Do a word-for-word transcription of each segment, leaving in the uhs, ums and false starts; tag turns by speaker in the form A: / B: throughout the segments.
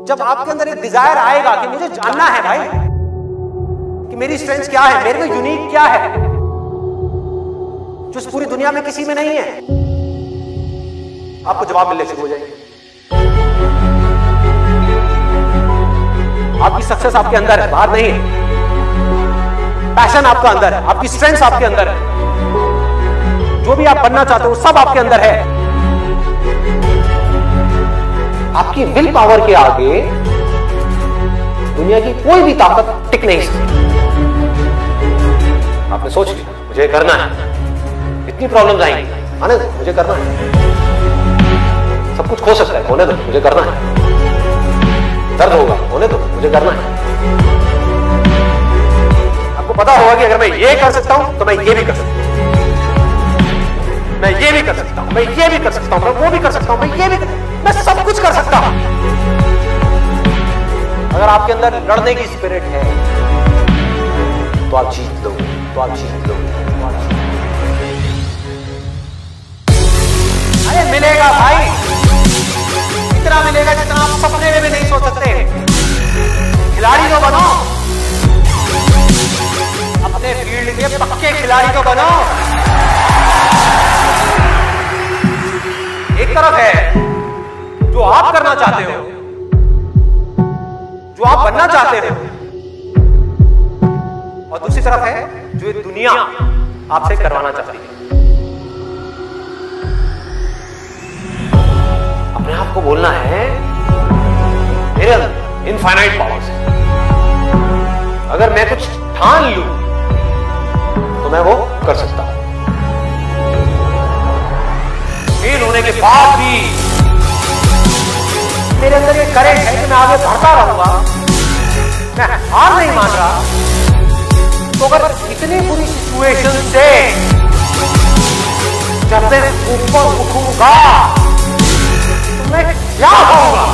A: जब आपके अंदर एक डिजायर आएगा कि मुझे जानना है भाई कि मेरी स्ट्रेंथ क्या है, मेरे में यूनिक क्या है जो इस पूरी दुनिया में किसी में नहीं है, आपको जवाब मिलने शुरू हो जाएंगे। आपकी सक्सेस आपके अंदर है, बाहर नहीं है। पैशन आपका अंदर है, आपकी स्ट्रेंथ आपके अंदर है, जो भी आप बनना चाहते हो सब आपके अंदर है। आपकी विल पावर के आगे दुनिया की कोई भी ताकत टिक नहीं सकती। आपने सोच लिया मुझे करना है, इतनी प्रॉब्लम्स आएंगी, आने दो, मुझे करना है। सब कुछ खो सकता है, होने दो, मुझे करना है। दर्द होगा, होने दो, मुझे करना है। आपको पता होगा कि अगर मैं ये कर सकता हूं तो मैं ये भी कर सकता हूं, मैं ये भी कर सकता हूं, मैं ये भी कर सकता हूं, मैं वो भी कर सकता हूं, मैं ये भी कर, मैं सब कुछ कर सकता हूं। अगर आपके अंदर लड़ने की स्पिरिट है तो आप जीत लोगे, तो आप जीत लोगे, तो आप जीत लोगे। अरे मिलेगा भाई, इतना मिलेगा जितना आप सपने में भी नहीं सोच सकते। खिलाड़ी तो बनो, अपने फील्ड के पक्के खिलाड़ी तो बनो। एक तरफ है जो आप करना चाहते हो, जो आप बनना चाहते हो, और दूसरी तरफ है जो ये दुनिया आपसे करवाना चाहती है। अपने आप को बोलना है मेरे अंदर इनफाइनाइट पावर्स है, अगर मैं कुछ ठान लूं तो मैं वो कर सकता हूं। फेल होने के बाद भी मेरे अंदर ये करेंट है कि मैं आगे बढ़ता रहूंगा, मैं हार नहीं मान रहा। तो अगर इतनी बुरी सिचुएशन से जब मैं ऊपर उठूंगा तो मैं क्या होऊंगा?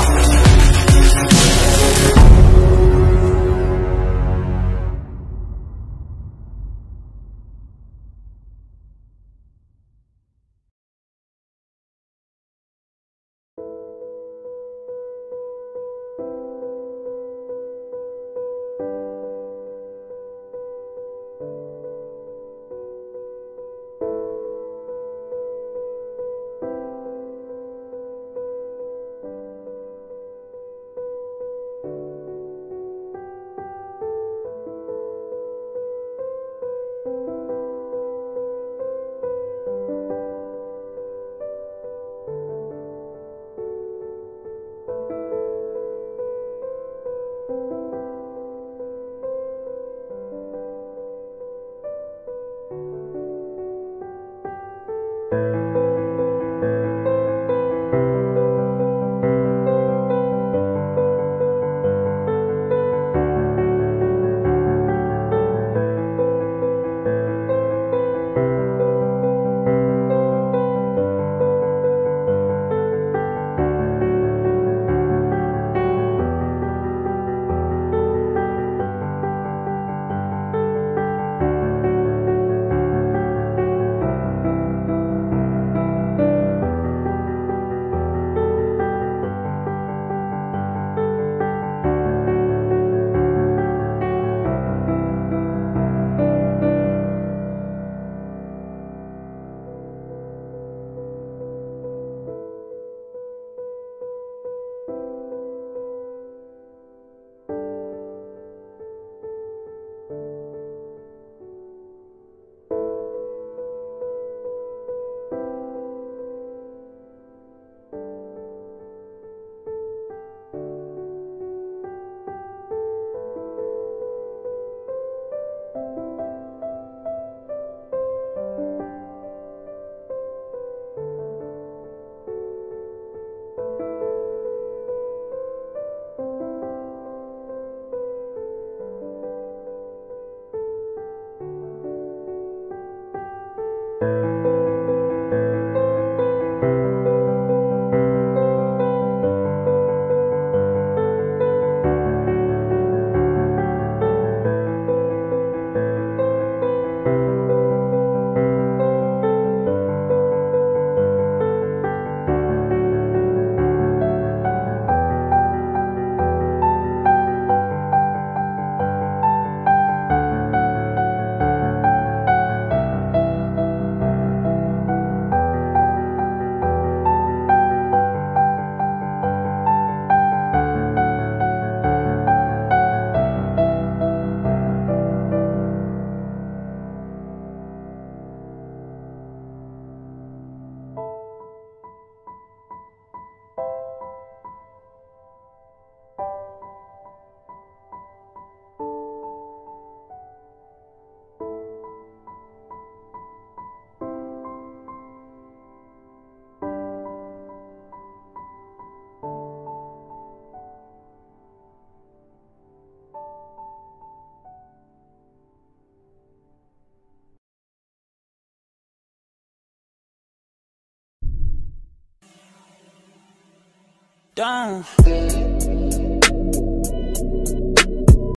B: down.